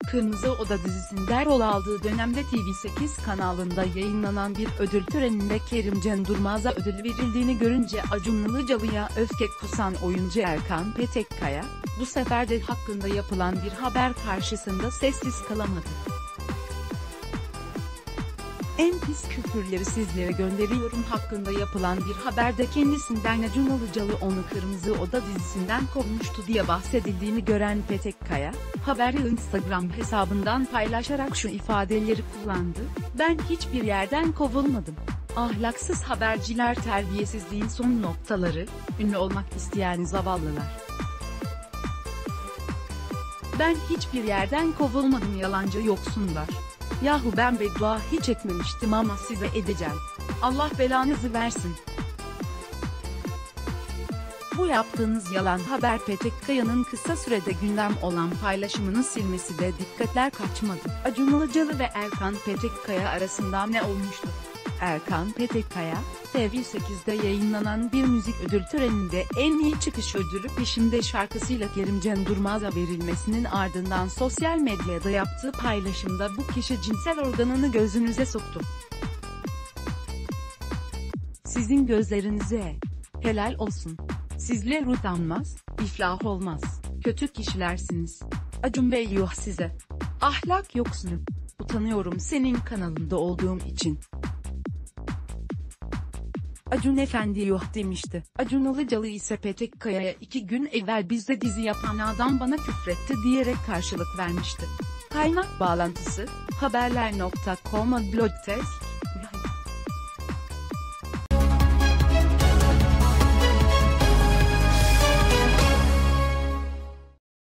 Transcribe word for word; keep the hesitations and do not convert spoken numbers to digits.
Kırmızı Oda dizisinde rol aldığı dönemde T V sekiz kanalında yayınlanan bir ödül töreninde Kerimcan Durmaz'a ödül verildiğini görünce Acun Ilıcalı'ya öfke kusan oyuncu Erkan Petekkaya, bu sefer de hakkında yapılan bir haber karşısında sessiz kalamadı. En pis küfürleri sizlere gönderiyorum hakkında yapılan bir haberde kendisinden Acun Ilıcalı onu Kırmızı Oda dizisinden kovmuştu diye bahsedildiğini gören Petekkaya, haberi Instagram hesabından paylaşarak şu ifadeleri kullandı: "Ben hiçbir yerden kovulmadım. Ahlaksız haberciler, terbiyesizliğin son noktaları, ünlü olmak isteyen zavallılar. Ben hiçbir yerden kovulmadım, yalancı yoksunlar. Yahu ben beddua hiç etmemiştim ama size edeceğim. Allah belanızı versin." Bu yaptığınız yalan haber. Petekkaya'nın kısa sürede gündem olan paylaşımını silmesi de dikkatler kaçmadı. Acun Ilıcalı ve Erkan Petekkaya arasında ne olmuştu? Erkan Petekkaya, T V sekizde yayınlanan bir müzik ödül töreninde en iyi çıkış ödülü Peşimde şarkısıyla Kerimcan Durmaz'a verilmesinin ardından sosyal medyada yaptığı paylaşımda bu kişi cinsel organını gözünüze soktu. Sizin gözlerinize helal olsun. Sizler utanmaz, iflah olmaz, kötü kişilersiniz. Acun Bey yuh size. Ahlak yoksunu. Utanıyorum senin kanalında olduğum için. Acun Efendi yuh demişti. Acun Ilıcalı ise Petekkaya'ya iki gün evvel bizde dizi yapan adam bana küfretti diyerek karşılık vermişti. Kaynak bağlantısı, haberler nokta com. Blog test